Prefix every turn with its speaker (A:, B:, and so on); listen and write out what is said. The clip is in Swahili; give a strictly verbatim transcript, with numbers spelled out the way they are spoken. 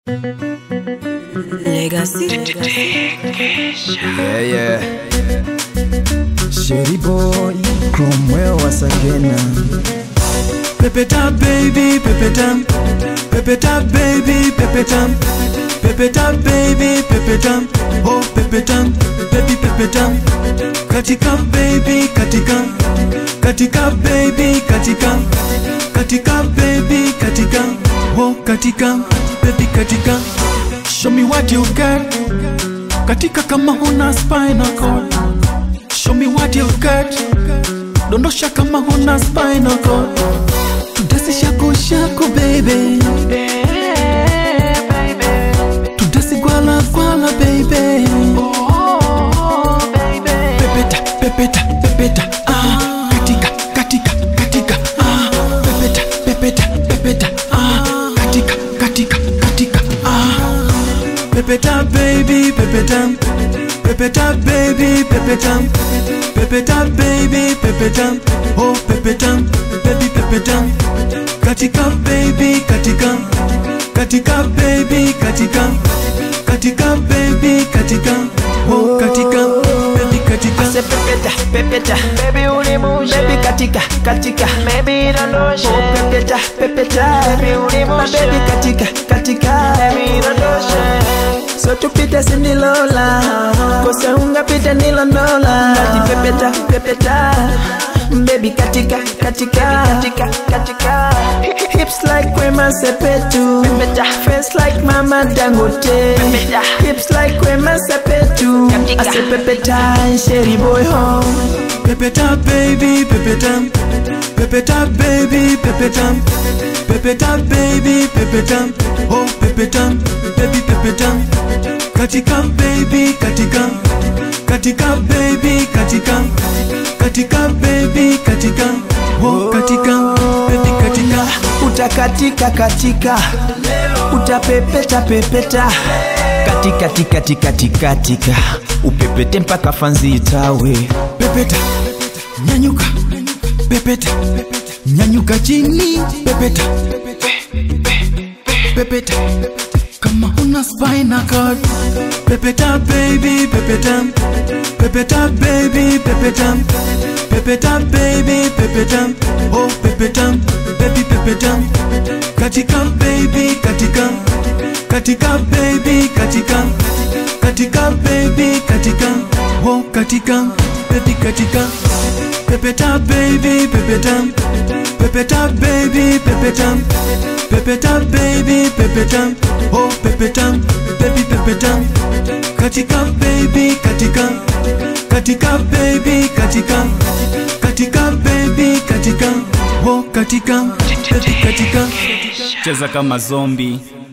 A: Legacy.
B: Yeah, yeah. Sherry boy, Cromwell once again.
C: Pepeta baby, pepeta, pepeta baby, pepeta, pepeta baby, pepeta, oh pepeta, baby pepeta, katika baby, katika, katika baby, katika, katika baby, katika, oh katika, baby katika. Show me what you got, katika kama huna spinal cord. Show me what you got, dondosha kama huna spinal cord. Tudesi shako shako baby,
A: Yeah, baby.
C: tudesi gwala gwala baby.
A: Oh, baby.
C: Pepeta, pepeta, pepeta, ah, katika, katika, katika, ah, pepeta, pepeta, pepeta, ah, katika, katika, katika, ah. Pepeta baby, pepeta, pepeta baby, pepeta, pepeta baby, pepeta, oh pepeta, baby pepeta, katika baby, katika, katika baby, katika, katika baby, katika, oh katika, baby katika.
B: Ase pepeta, pepeta,
A: Baby unimushe,
B: baby katika, katika,
A: baby dondoshe,
B: oh pepeta, pepeta,
A: baby unimushe,
B: baby katika, katika,
A: baby dondoshe.
B: so tupite sindilola, kosa ungapite nilondola. Kati pepeta, pepeta, baby katika, katika,
A: Katika, katika.
B: hips like Wema Sepetu,
A: Pepeta.
B: face like Mama Dangote,
A: Pepeta.
B: hips like Wema Sepetu.
A: Katika.
B: Ase pepeta, Sherry boy home.
C: Pepeta baby, pepeta, pepeta baby, pepeta, pepeta baby, pepeta, oh pepeta, baby pepeta, katika baby, katika, katika baby, katika, katika baby, katika, oh katika, baby katika.
B: Utakatika katika, utapepeta pepeta, katika tika tika tika tika, upepete mpaka fanzi itawe.
C: Pepeta, nyanyuka, pepeta, nyanyuka chini, pepeta, pepeta, kama huna spinal cord. Pepeta baby, pepeta, pepeta baby, pepeta, pepeta baby, pepeta, oh pepeta, baby pepeta, katika baby, katika, katika baby, katika, katika baby, katika, oh katika, baby katika. Pepeta baby, pepeta, pepeta baby, pepeta, pepeta baby, pepeta, oh pepeta, baby pepeta, katika baby, katika, katika baby, katika, katika baby, katika, oh katika, baby katika.
D: Cheza kama zombie,